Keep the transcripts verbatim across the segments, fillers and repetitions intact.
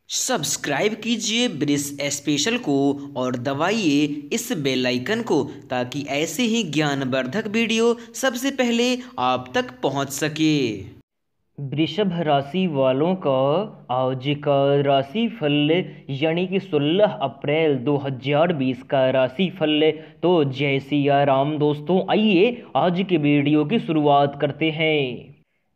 Subscribe कीजिए brisk special को और दबाइए इस बेल आइकन को ताकि ऐसे ही ज्ञानवर्धक वीडियो सबसे पहले आप तक पहुंच सके। वृषभ राशि वालों का आज का राशि फल यानी कि सोलह अप्रैल दो हज़ार बीस का राशि फल। तो जय सिया राम दोस्तों, आइए आज के वीडियो की शुरुआत करते हैं।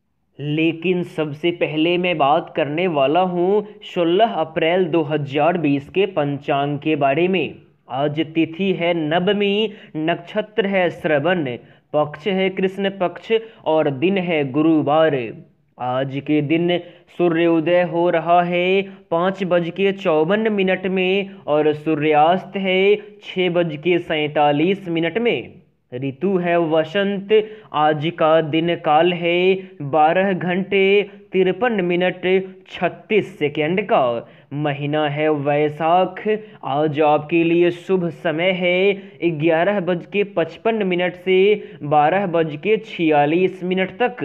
लेकिन सबसे पहले मैं बात करने वाला हूँ सोलह अप्रैल दो हज़ार बीस के पंचांग के बारे में। आज तिथि है नवमी, नक्षत्र है श्रवण, पक्ष है कृष्ण पक्ष और दिन है गुरुवार। आज के दिन सूर्योदय हो रहा है पाँच बज के चौवन मिनट में और सूर्यास्त है छः बज के सैंतालीस मिनट में। ऋतु है वसंत। आज का दिन काल है बारह घंटे तिरपन मिनट छत्तीस सेकेंड का। महीना है वैशाख। आज आपके लिए शुभ समय है ग्यारह बज के पचपन मिनट से बारह बज के छियालीस मिनट तक।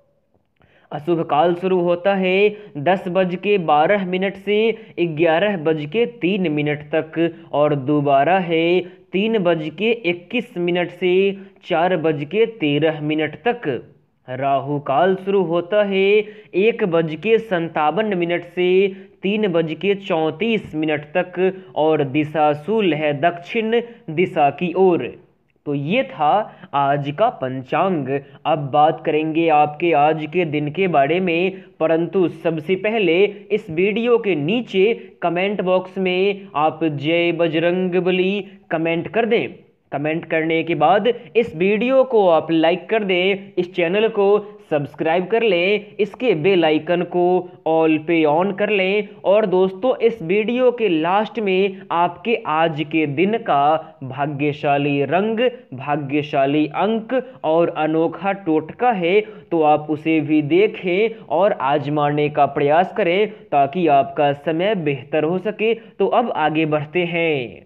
अशुभ काल शुरू होता है दस बज के बारह मिनट से ग्यारह बज के तीन मिनट तक और दोबारा है तीन बज के इक्कीस मिनट से चार बज के तेरह मिनट तक। राहु काल शुरू होता है एक बज के संतावन मिनट से तीन बज के चौंतीस मिनट तक और दिशा शूल है दक्षिण दिशा की ओर। तो ये था आज का पंचांग। अब बात करेंगे आपके आज के दिन के बारे में, परंतु सबसे पहले इस वीडियो के नीचे कमेंट बॉक्स में आप जय बजरंगबली कमेंट कर दें। कमेंट करने के बाद इस वीडियो को आप लाइक कर दें, इस चैनल को सब्सक्राइब कर लें, इसके बेल आइकन को ऑल पे ऑन कर लें और दोस्तों इस वीडियो के लास्ट में आपके आज के दिन का भाग्यशाली रंग, भाग्यशाली अंक और अनोखा टोटका है, तो आप उसे भी देखें और आजमाने का प्रयास करें ताकि आपका समय बेहतर हो सके। तो अब आगे बढ़ते हैं।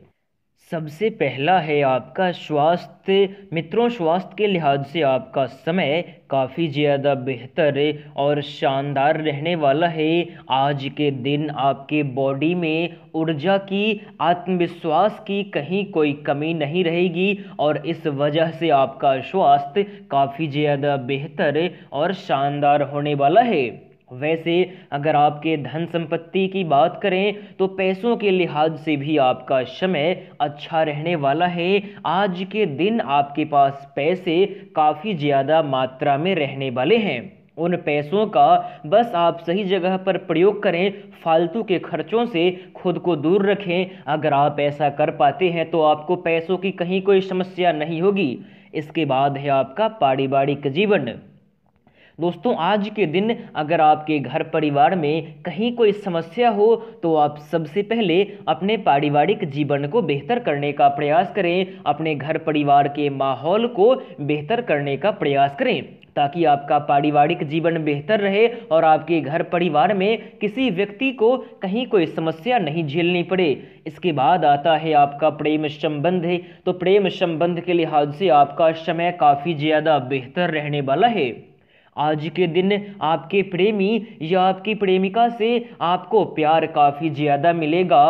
सबसे पहला है आपका स्वास्थ्य। मित्रों, स्वास्थ्य के लिहाज से आपका समय काफ़ी ज़्यादा बेहतर और शानदार रहने वाला है। आज के दिन आपके बॉडी में ऊर्जा की, आत्मविश्वास की कहीं कोई कमी नहीं रहेगी और इस वजह से आपका स्वास्थ्य काफ़ी ज़्यादा बेहतर और शानदार होने वाला है। वैसे अगर आपके धन संपत्ति की बात करें तो पैसों के लिहाज से भी आपका समय अच्छा रहने वाला है। आज के दिन आपके पास पैसे काफ़ी ज़्यादा मात्रा में रहने वाले हैं। उन पैसों का बस आप सही जगह पर प्रयोग करें, फालतू के खर्चों से खुद को दूर रखें। अगर आप ऐसा कर पाते हैं तो आपको पैसों की कहीं कोई समस्या नहीं होगी। इसके बाद है आपका पारिवारिक जीवन। दोस्तों आज के दिन अगर आपके घर परिवार में कहीं कोई समस्या हो तो आप सबसे पहले अपने पारिवारिक जीवन को बेहतर करने का प्रयास करें, अपने घर परिवार के माहौल को बेहतर करने का प्रयास करें ताकि आपका पारिवारिक जीवन बेहतर रहे और आपके घर परिवार में किसी व्यक्ति को कहीं कोई समस्या नहीं झेलनी पड़े। इसके बाद आता है आपका प्रेम संबंध है। तो प्रेम संबंध के लिहाज से आपका समय काफ़ी ज़्यादा बेहतर रहने वाला है। आज के दिन आपके प्रेमी या आपकी प्रेमिका से आपको प्यार काफ़ी ज़्यादा मिलेगा।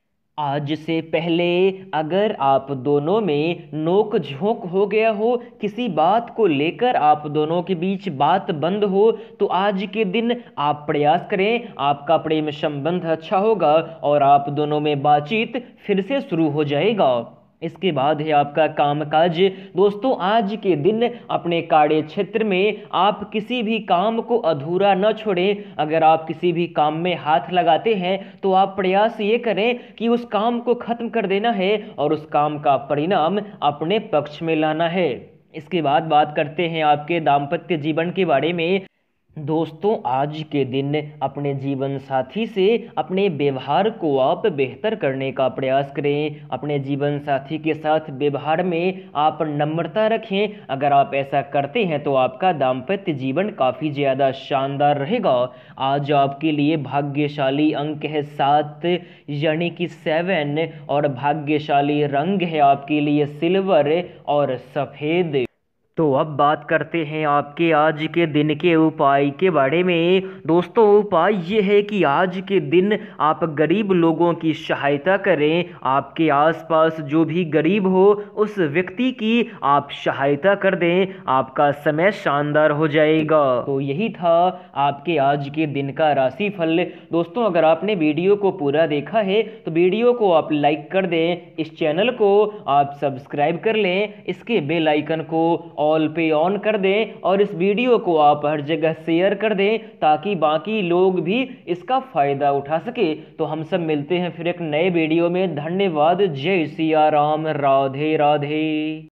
आज से पहले अगर आप दोनों में नोक झोंक हो गया हो, किसी बात को लेकर आप दोनों के बीच बात बंद हो, तो आज के दिन आप प्रयास करें, आपका प्रेम संबंध अच्छा होगा और आप दोनों में बातचीत फिर से शुरू हो जाएगा। इसके बाद है आपका कामकाज। दोस्तों आज के दिन अपने कार्य क्षेत्र में आप किसी भी काम को अधूरा न छोड़ें। अगर आप किसी भी काम में हाथ लगाते हैं तो आप प्रयास ये करें कि उस काम को खत्म कर देना है और उस काम का परिणाम अपने पक्ष में लाना है। इसके बाद बात करते हैं आपके दाम्पत्य जीवन के बारे में। दोस्तों आज के दिन अपने जीवन साथी से अपने व्यवहार को आप बेहतर करने का प्रयास करें। अपने जीवन साथी के साथ व्यवहार में आप नम्रता रखें। अगर आप ऐसा करते हैं तो आपका दाम्पत्य जीवन काफ़ी ज़्यादा शानदार रहेगा। आज आपके लिए भाग्यशाली अंक है सात यानी कि सेवन और भाग्यशाली रंग है आपके लिए सिल्वर और सफ़ेद। तो अब बात करते हैं आपके आज के दिन के उपाय के बारे में। दोस्तों, उपाय ये है कि आज के दिन आप गरीब लोगों की सहायता करें। आपके आसपास जो भी गरीब हो उस व्यक्ति की आप सहायता कर दें, आपका समय शानदार हो जाएगा। तो यही था आपके आज के दिन का राशिफल। दोस्तों, अगर आपने वीडियो को पूरा देखा है तो वीडियो को आप लाइक कर दें, इस चैनल को आप सब्सक्राइब कर लें, इसके बेल आइकन को ऑल पे ऑन कर दें और इस वीडियो को आप हर जगह शेयर कर दें ताकि बाकी लोग भी इसका फायदा उठा सके। तो हम सब मिलते हैं फिर एक नए वीडियो में। धन्यवाद। जय सिया राम। राधे राधे।